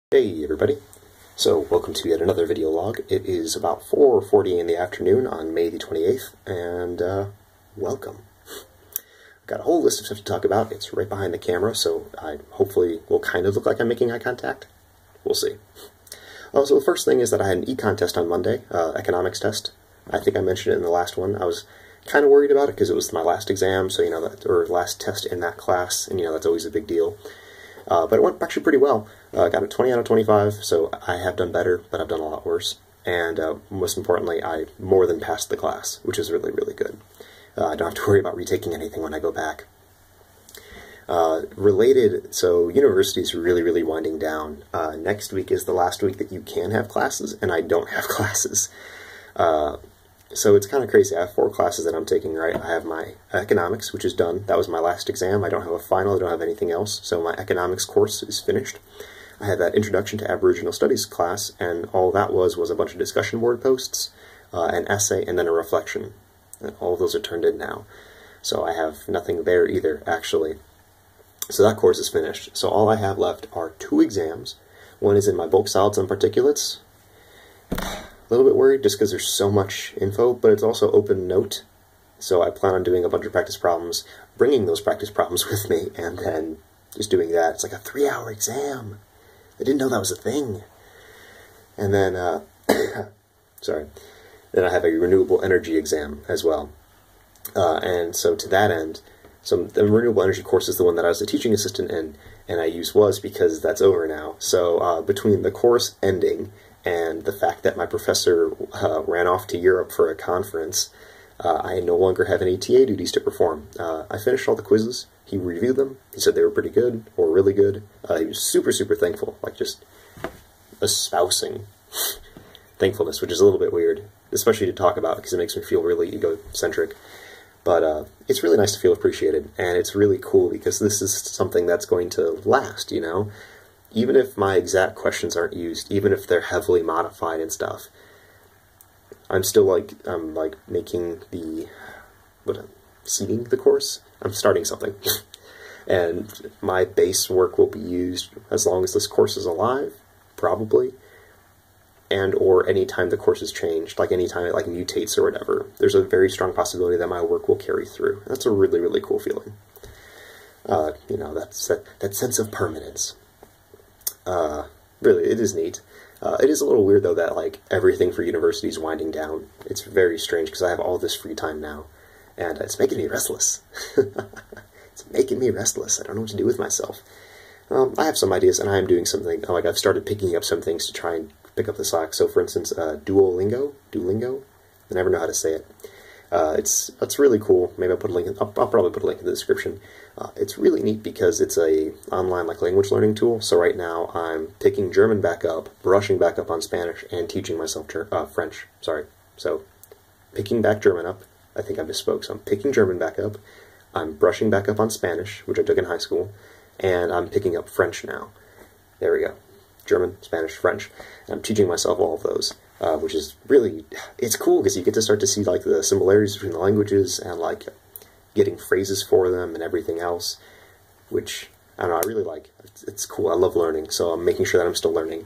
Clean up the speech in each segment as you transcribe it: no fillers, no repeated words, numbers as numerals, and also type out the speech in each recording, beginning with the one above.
Hey everybody, so welcome to yet another video log. It is about 4:40 in the afternoon on May the 28th, and welcome. I've got a whole list of stuff to talk about. It's right behind the camera, so I hopefully will kind of look like I'm making eye contact. We'll see. So the first thing is that I had an econ test on Monday, economics test. I think I mentioned it in the last one. I was kind of worried about it because it was my last exam, so or last test in that class, and that's always a big deal. But it went actually pretty well. I got a 20 out of 25, so I have done better, but I've done a lot worse. And most importantly, I more than passed the class, which is really, really good. I don't have to worry about retaking anything when I go back. So university is really, really winding down. Next week is the last week that you can have classes, and I don't have classes. So it's kind of crazy. I have 4 classes that I'm taking, right? I have my economics, which is done. That was my last exam. I don't have a final. I don't have anything else. So my economics course is finished. I had that Introduction to Aboriginal Studies class, and all that was a bunch of discussion board posts, an essay, and then a reflection. And all of those are turned in now. So I have nothing there either, actually. So that course is finished. So all I have left are 2 exams. One is in my bulk solids and particulates. A little bit worried just because there's so much info, but it's also open note, so I plan on doing a bunch of practice problems, bringing those practice problems with me, and then just doing that. It's like a 3-hour exam. I didn't know that was a thing. And then, then I have a renewable energy exam as well. And so to that end, so the renewable energy course is the one that I was a teaching assistant in, and I use was because that's over now. So between the course ending and the fact that my professor ran off to Europe for a conference, I no longer have any TA duties to perform. I finished all the quizzes. He reviewed them. He said they were pretty good, or really good. He was super, super thankful, like just espousing thankfulness, which is a little bit weird, especially to talk about because it makes me feel really egocentric. But it's really nice to feel appreciated, and it's really cool because this is something that's going to last, Even if my exact questions aren't used, even if they're heavily modified and stuff, I'm still making seeding the course? I'm starting something. And my base work will be used as long as this course is alive, probably, and or any time the course is changed, like any time it mutates or whatever. There's a very strong possibility that my work will carry through. That's a really, really cool feeling. That's that sense of permanence. Really, it is neat. It is a little weird, though, that, everything for university is winding down. It's very strange, because I have all this free time now, and it's making me restless. It's making me restless. I don't know what to do with myself. I have some ideas, and I am doing something. I've started picking up some things to try and pick up the slack. So, for instance, Duolingo? I never know how to say it. It's really cool. Maybe I'll put a link. I'll probably put a link in the description. It's really neat because it's a online language learning tool. So right now I'm picking German back up, brushing back up on Spanish, and teaching myself French. Sorry. So picking back German up. I think I misspoke. So I'm picking German back up. I'm brushing back up on Spanish, which I took in high school, and I'm picking up French now. There we go. German, Spanish, French. And I'm teaching myself all of those. Which is really, it's cool because you get to start to see the similarities between the languages and getting phrases for them and everything else, which I don't know, I really like. It's cool. I love learning, so I'm making sure that I'm still learning.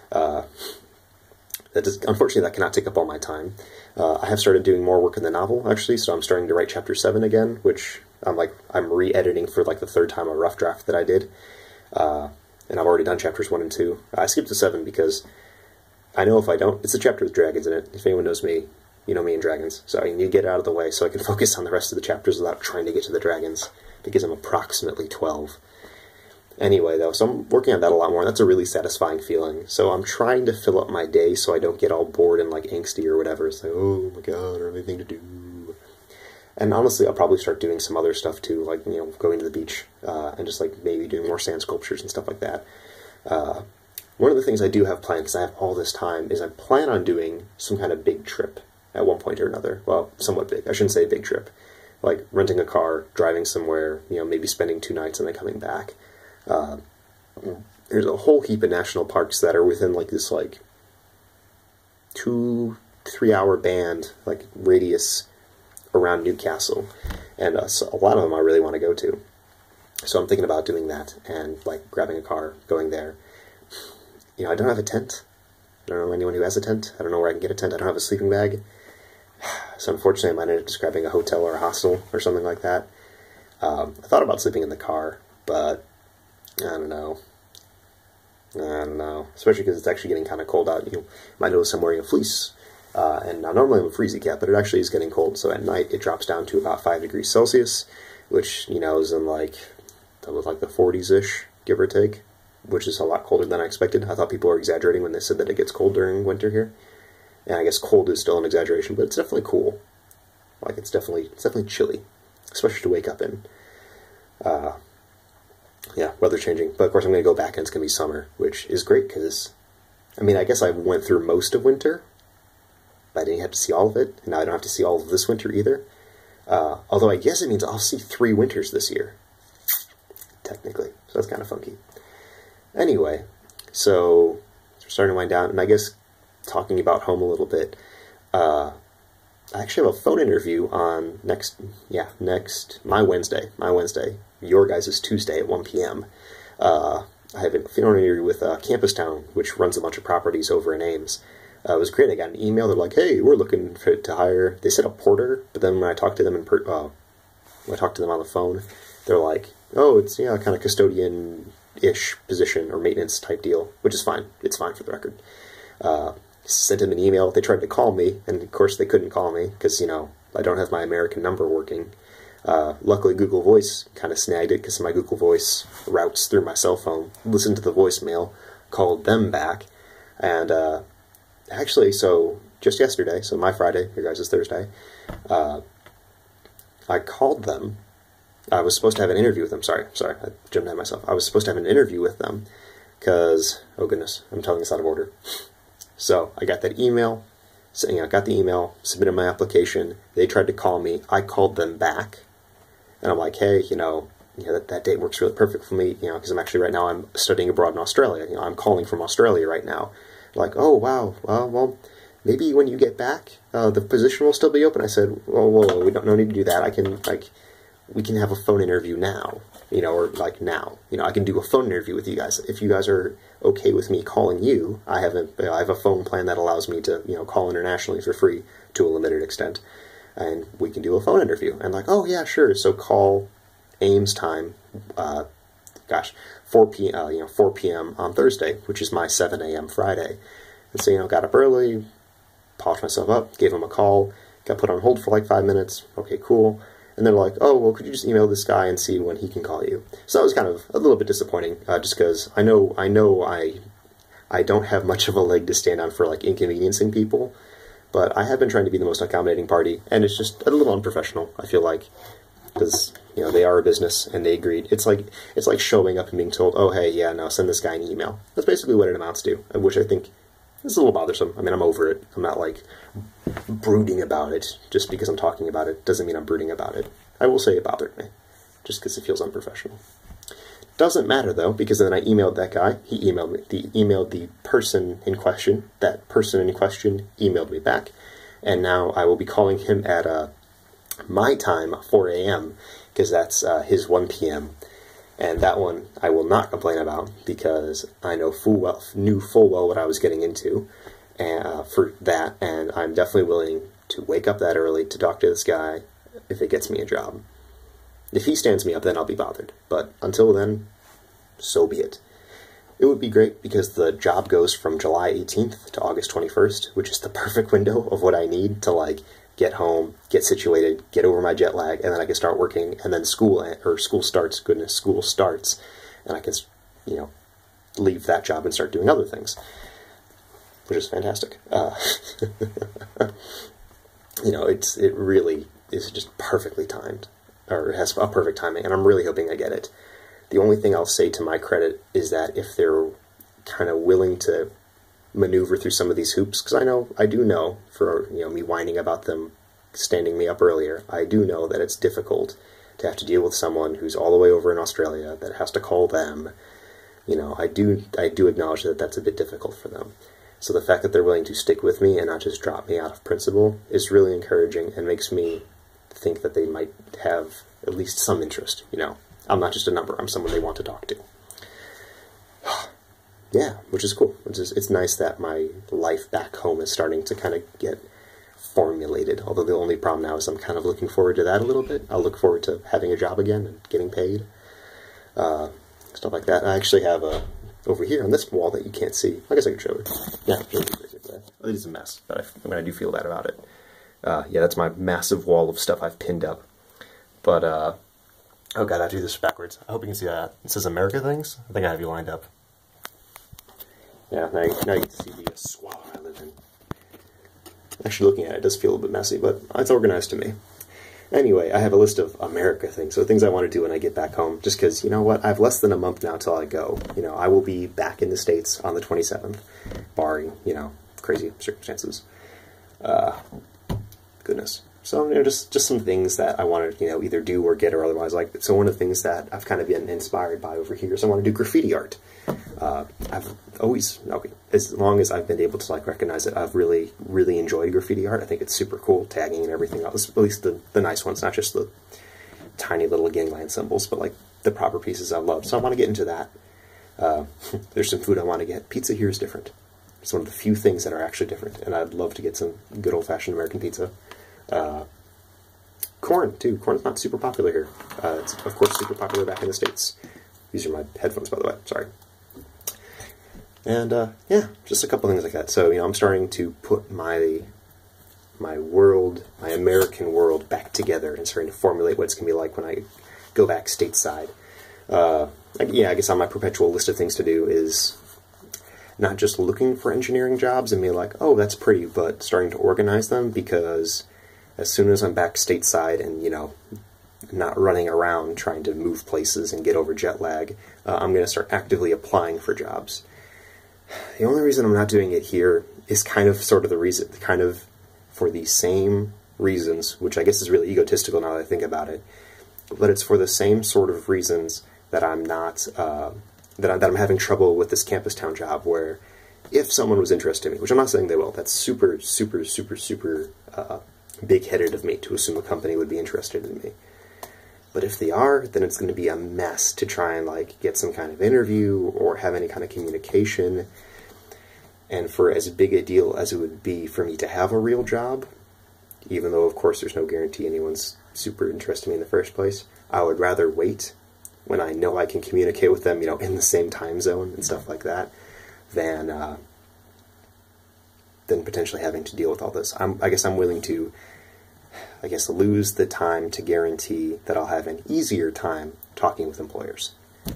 Unfortunately, that cannot take up all my time. I have started doing more work in the novel actually, so I'm starting to write chapter 7 again, which I'm re-editing for the 3rd time a rough draft that I did, and I've already done chapters 1 and 2. I skipped to 7 because I know if I don't, it's a chapter with dragons in it. If anyone knows me, you know me and dragons. So I need to get it out of the way so I can focus on the rest of the chapters without trying to get to the dragons, because I'm approximately 12. Anyway, though, so I'm working on that a lot more, and that's a really satisfying feeling. So I'm trying to fill up my day so I don't get all bored and angsty or whatever. It's oh my god, I don't have anything to do. And honestly, I'll probably start doing some other stuff too, going to the beach, and just maybe doing more sand sculptures and stuff like that. One of the things I do have planned, because I have all this time, is I plan on doing some kind of big trip at one point or another. Well, somewhat big. I shouldn't say big trip. Like renting a car, driving somewhere, maybe spending 2 nights and then coming back. There's a whole heap of national parks that are within this 2-3 hour band, radius around Newcastle. And so a lot of them I really want to go to. So I'm thinking about doing that and grabbing a car, going there. I don't have a tent. I don't know anyone who has a tent. I don't know where I can get a tent. I don't have a sleeping bag. So unfortunately, I might end up just grabbing a hotel or a hostel or something like that. I thought about sleeping in the car, but I don't know. Especially because it's actually getting kind of cold out. You might notice I'm wearing a fleece. And now normally I'm a freezy cat, but it actually is getting cold. So at night it drops down to about 5 degrees Celsius, which, is in like the 40s-ish, give or take, which is a lot colder than I expected. I thought people were exaggerating when they said that it gets cold during winter here. And I guess cold is still an exaggeration, but it's definitely cool. Like, it's definitely chilly, especially to wake up in. Yeah, weather changing. But of course I'm going to go back and it's going to be summer, which is great because, I guess I went through most of winter, but I didn't have to see all of it, and now I don't have to see all of this winter either. Although I guess it means I'll see 3 winters this year, technically. So that's kind of funky. Anyway, so we're starting to wind down, and I guess talking about home a little bit, I actually have a phone interview on my Wednesday. Your guys' Tuesday at 1 p.m. I have a phone interview with Campus Town, which runs a bunch of properties over in Ames. It was great. I got an email. They're like, "Hey, we're looking to hire." They said a porter, but then when I talked to them on the phone, they're like, "Oh, it's kind of custodian-ish position or maintenance type deal," which is fine. It's fine for the record. Sent them an email. They tried to call me, and of course they couldn't call me because I don't have my American number working. Luckily, Google Voice kind of snagged it because my Google Voice routes through my cell phone. Listened to the voicemail, called them back, and actually, so just yesterday, so my Friday, your guys' Thursday, I called them. I was supposed to have an interview with them. Sorry, I jumped ahead myself. I was supposed to have an interview with them because, oh goodness, I'm telling this out of order. So I got that email, got the email, submitted my application. They tried to call me. I called them back, and I'm like, hey, that date works really perfect for me, because I'm actually right now I'm studying abroad in Australia. I'm calling from Australia right now. Like, oh wow, well, maybe when you get back, the position will still be open. I said, well, we don't need to do that. We can have a phone interview now, or like now, I can do a phone interview with you guys. If you guys are okay with me calling you, I have a phone plan that allows me to, call internationally for free to a limited extent, and we can do a phone interview. And like, oh yeah, sure. So call Ames time, 4 p.m. on Thursday, which is my 7 a.m. Friday. And so, got up early, polished myself up, gave him a call, got put on hold for like 5 minutes. Okay, cool. And they're like, oh, well, could you just email this guy and see when he can call you? So that was kind of a little bit disappointing, just because I know I don't have much of a leg to stand on for like inconveniencing people, but I have been trying to be the most accommodating party, and it's just a little unprofessional, I feel like, because they are a business and they agreed. It's like showing up and being told, oh hey, yeah, no, send this guy an email. That's basically what it amounts to, which I think is a little bothersome. I'm over it. I'm not like brooding about it just because I'm talking about it. Doesn't mean I'm brooding about it. I will say it bothered me, just because it feels unprofessional. Doesn't matter though, because then I emailed that guy. He emailed me. Emailed the person in question. That person in question emailed me back, and now I will be calling him at my time, 4 a.m., because that's his 1 p.m. And that one I will not complain about, because I knew full well what I was getting into for that, and I'm definitely willing to wake up that early to talk to this guy if it gets me a job. If he stands me up, then I'll be bothered. But until then, so be it. It would be great because the job goes from July 18th to August 21st, which is the perfect window of what I need to, like, get home, get situated, get over my jet lag, and then I can start working, and then school starts, and I can, leave that job and start doing other things, which is fantastic. It really is just perfectly timed, or it has a perfect timing, and I'm really hoping I get it. The only thing I'll say to my credit is that if they're kind of willing to maneuver through some of these hoops, because I do know, for me whining about them standing me up earlier, I do know that it's difficult to have to deal with someone who's all the way over in Australia that has to call them. I do acknowledge that that's a bit difficult for them. So the fact that they're willing to stick with me and not just drop me out of principle is really encouraging and makes me think that they might have at least some interest. I'm not just a number, I'm someone they want to talk to. yeah, which is cool. It's nice that my life back home is starting to kind of get formulated, although the only problem now is I'm kind of looking forward to that a little bit. I'll look forward to having a job again and getting paid, stuff like that. I actually have over here on this wall that you can't see. I guess I can show it. Yeah, it is a mess, but I do feel bad about it. Yeah, that's my massive wall of stuff I've pinned up. But, oh god, I do this backwards. I hope you can see that. It says America Things. I think I have you lined up. Yeah, now you can see the squalor I live in. Actually, looking at it, it does feel a little bit messy, but it's organized to me. Anyway, I have a list of America things, so things I want to do when I get back home, just because, you know what, I have less than a month now till I go. You know, I will be back in the States on the 27th, barring, you know, crazy circumstances. Goodness. So, you know, just some things that I want to, you know, either do or get or otherwise. Like, so one of the things that I've kind of been inspired by over here is I want to do graffiti art. I've always, as long as I've been able to, like, recognize it, I've really, really enjoyed graffiti art. I think it's super cool, tagging and everything else, at least the nice ones, not just the tiny little gangland symbols, but, like, the proper pieces I love. So I want to get into that. There's some food I want to get. Pizza here is different. It's one of the few things that are actually different, and I'd love to get some good old-fashioned American pizza. Corn, too. Corn's not super popular here. It's, of course, super popular back in the States. These are my headphones, by the way. Sorry. And, yeah, just a couple things like that. So, you know, I'm starting to put my world, my American world, back together and starting to formulate what it's going to be like when I go back stateside. Yeah, I guess on my perpetual list of things to do is not just looking for engineering jobs and being like, oh, that's pretty, but starting to organize them, because as soon as I'm back stateside and, you know, not running around trying to move places and get over jet lag, I'm going to start actively applying for jobs. The only reason I'm not doing it here is kind of sort of the reason, kind of for the same reasons, which I guess is really egotistical now that I think about it, but it's for the same sort of reasons that I'm not, that I'm having trouble with this campus town job, where if someone was interested in me, which I'm not saying they will, that's super, super, super, super big-headed of me to assume a company would be interested in me. But if they are, then it's going to be a mess to try and, like, get some kind of interview or have any kind of communication. And for as big a deal as it would be for me to have a real job, even though, of course, there's no guarantee anyone's super interested in me in the first place, I would rather wait when I know I can communicate with them, you know, in the same time zone and stuff like that, than potentially having to deal with all this. I guess I'm willing to, lose the time to guarantee that I'll have an easier time talking with employers.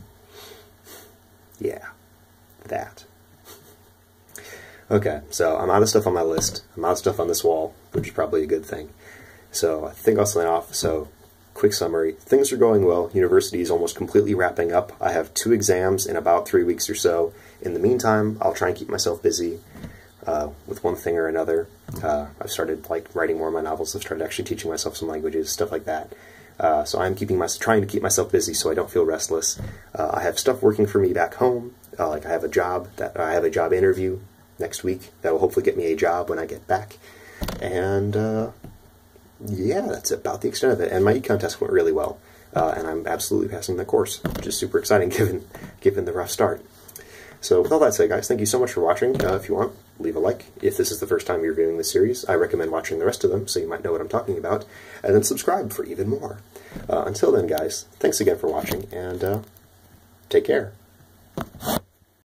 Yeah, that. Okay, so I'm out of stuff on my list. I'm out of stuff on this wall, which is probably a good thing. So I think I'll sign off. So, quick summary. Things are going well. University is almost completely wrapping up. I have 2 exams in about 3 weeks or so. In the meantime, I'll try and keep myself busy with one thing or another. I've started, like, writing more of my novels. I've started actually teaching myself some languages, stuff like that. So I'm trying to keep myself busy so I don't feel restless. I have stuff working for me back home. Like, I have a job interview next week that will hopefully get me a job when I get back. And yeah, that's about the extent of it. And my econ test went really well, and I'm absolutely passing the course, which is super exciting given the rough start. So with all that said, guys, thank you so much for watching. If you want, leave a like. If this is the first time you're viewing this series, I recommend watching the rest of them so you might know what I'm talking about, and then subscribe for even more. Until then, guys, thanks again for watching, and take care.